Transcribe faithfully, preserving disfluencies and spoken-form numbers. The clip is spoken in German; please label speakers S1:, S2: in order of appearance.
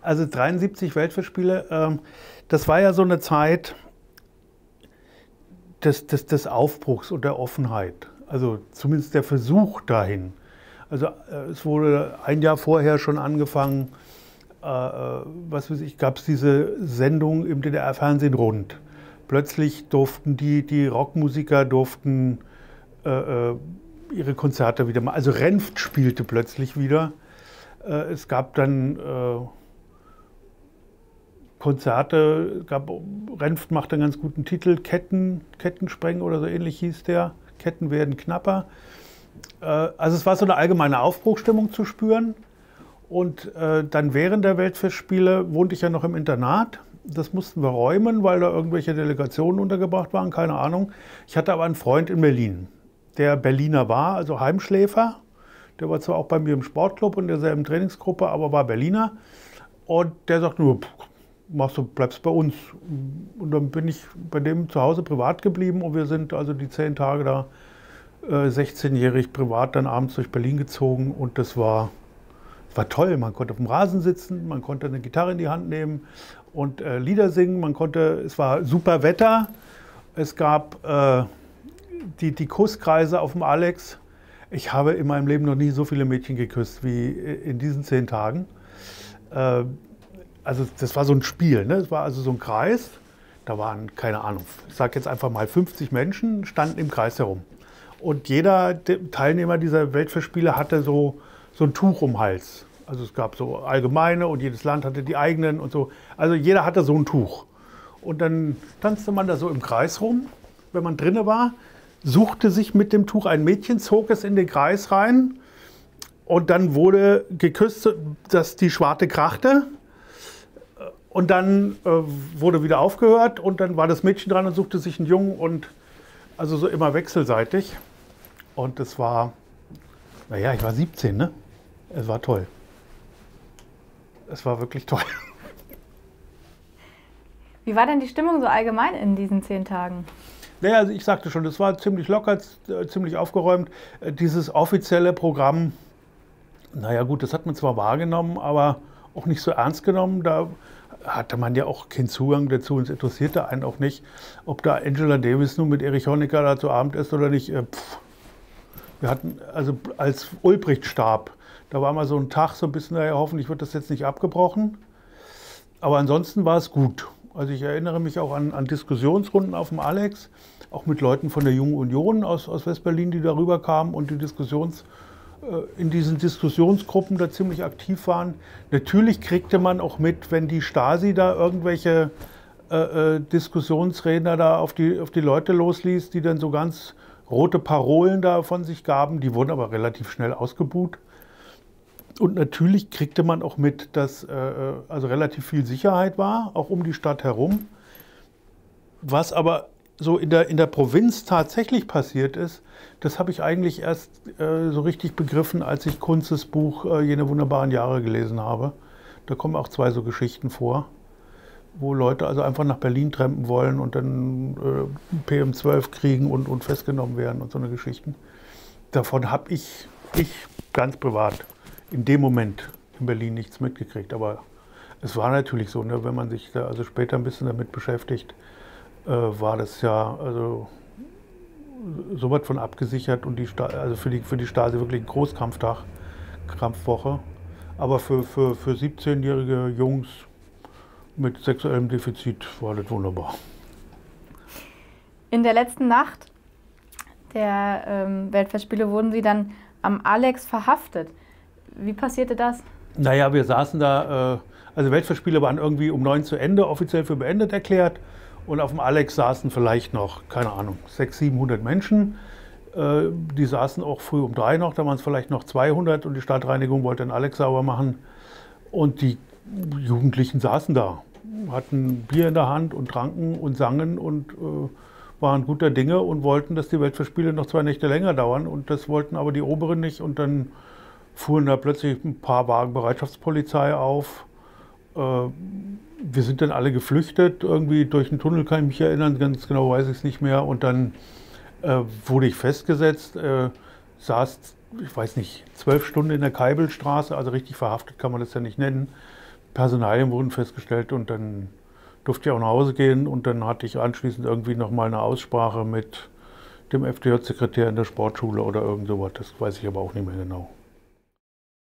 S1: Also dreiundsiebzig Weltfestspiele, ähm, das war ja so eine Zeit des, des, des Aufbruchs und der Offenheit. Also zumindest der Versuch dahin. Also äh, es wurde ein Jahr vorher schon angefangen, äh, was weiß ich, gab es diese Sendung im D D R-Fernsehen rund. Plötzlich durften die, die Rockmusiker durften äh, ihre Konzerte wieder machen. Also Renft spielte plötzlich wieder. Äh, es gab dann äh, Konzerte, gab, Renft machte einen ganz guten Titel, Ketten, Kettensprengen oder so ähnlich hieß der. Ketten werden knapper. Äh, also es war so eine allgemeine Aufbruchsstimmung zu spüren. Und äh, dann während der Weltfestspiele wohnte ich ja noch im Internat. Das mussten wir räumen, weil da irgendwelche Delegationen untergebracht waren, keine Ahnung. Ich hatte aber einen Freund in Berlin, der Berliner war, also Heimschläfer. Der war zwar auch bei mir im Sportclub und derselben Trainingsgruppe, aber war Berliner. Und der sagt nur, machst du, bleibst bei uns. Und dann bin ich bei dem zu Hause privat geblieben und wir sind also die zehn Tage da, äh, sechzehnjährig privat dann abends durch Berlin gezogen und das war, war toll. Man konnte auf dem Rasen sitzen, man konnte eine Gitarre in die Hand nehmen und äh, Lieder singen. Man konnte, es war super Wetter. Es gab äh, die, die Kusskreise auf dem Alex. Ich habe in meinem Leben noch nie so viele Mädchen geküsst wie in diesen zehn Tagen. Äh, Also das war so ein Spiel, ne? Es war also so ein Kreis, da waren, keine Ahnung, ich sage jetzt einfach mal fünfzig Menschen, standen im Kreis herum. Und jeder Teilnehmer dieser Weltfestspiele hatte so, so ein Tuch um den Hals. Also es gab so allgemeine und jedes Land hatte die eigenen und so. Also jeder hatte so ein Tuch. Und dann tanzte man da so im Kreis rum, wenn man drinne war, suchte sich mit dem Tuch ein Mädchen, zog es in den Kreis rein und dann wurde geküsst, dass die Schwarte krachte. Und dann äh, wurde wieder aufgehört und dann war das Mädchen dran und suchte sich einen Jungen und also so immer wechselseitig. Und das war, naja, ich war siebzehn, ne? Es war toll. Es war wirklich toll.
S2: Wie war denn die Stimmung so allgemein in diesen zehn Tagen?
S1: Naja, also ich sagte schon, das war ziemlich locker, ziemlich aufgeräumt. Dieses offizielle Programm, naja gut, das hat man zwar wahrgenommen, aber auch nicht so ernst genommen. Da hatte man ja auch keinen Zugang dazu und es interessierte einen auch nicht, ob da Angela Davis nun mit Erich Honecker da zu Abend ist oder nicht. Pff. Wir hatten, also als Ulbricht starb, da war mal so ein Tag so ein bisschen, naja, hoffentlich wird das jetzt nicht abgebrochen. Aber ansonsten war es gut. Also ich erinnere mich auch an, an Diskussionsrunden auf dem Alex, auch mit Leuten von der Jungen Union aus, aus West-Berlin, die darüber kamen und die Diskussions in diesen Diskussionsgruppen da ziemlich aktiv waren. Natürlich kriegte man auch mit, wenn die Stasi da irgendwelche äh, Diskussionsredner da auf die, auf die Leute losließ, die dann so ganz rote Parolen da von sich gaben. Die wurden aber relativ schnell ausgebuht. Und natürlich kriegte man auch mit, dass äh, also relativ viel Sicherheit war, auch um die Stadt herum. Was aber so in der, in der Provinz tatsächlich passiert ist, das habe ich eigentlich erst äh, so richtig begriffen, als ich Kunzes Buch äh, Jene wunderbaren Jahre gelesen habe. Da kommen auch zwei so Geschichten vor, wo Leute also einfach nach Berlin trampen wollen und dann äh, P M zwölf kriegen und, und festgenommen werden und so eine Geschichten. Davon habe ich, ich ganz privat in dem Moment in Berlin nichts mitgekriegt. Aber es war natürlich so, ne, wenn man sich da also später ein bisschen damit beschäftigt, äh, war das ja also so was von abgesichert und die Sta also für die, für die Stasi wirklich ein Großkampftag, Kampfwoche. Aber für, für, für siebzehnjährige Jungs mit sexuellem Defizit war das wunderbar.
S2: In der letzten Nacht der ähm, Weltfestspiele wurden Sie dann am Alex verhaftet. Wie passierte das?
S1: Naja, wir saßen da, äh, also Weltfestspiele waren irgendwie um neun zu Ende, offiziell für beendet erklärt. Und auf dem Alex saßen vielleicht noch, keine Ahnung, sechshundert, siebenhundert Menschen. Äh, die saßen auch früh um drei noch, da waren es vielleicht noch zweihundert und die Stadtreinigung wollte den Alex sauber machen. Und die Jugendlichen saßen da, hatten Bier in der Hand und tranken und sangen und äh, waren guter Dinge und wollten, dass die Weltfestspiele noch zwei Nächte länger dauern. Und das wollten aber die Oberen nicht. Und dann fuhren da plötzlich ein paar Wagen Bereitschaftspolizei auf. Äh, Wir sind dann alle geflüchtet, irgendwie durch den Tunnel, kann ich mich erinnern, ganz genau weiß ich es nicht mehr. Und dann äh, wurde ich festgesetzt, äh, saß, ich weiß nicht, zwölf Stunden in der Keibelstraße, also richtig verhaftet kann man das ja nicht nennen, Personalien wurden festgestellt und dann durfte ich auch nach Hause gehen und dann hatte ich anschließend irgendwie nochmal eine Aussprache mit dem F D J-Sekretär in der Sportschule oder irgend sowas. Das weiß ich aber auch nicht mehr genau.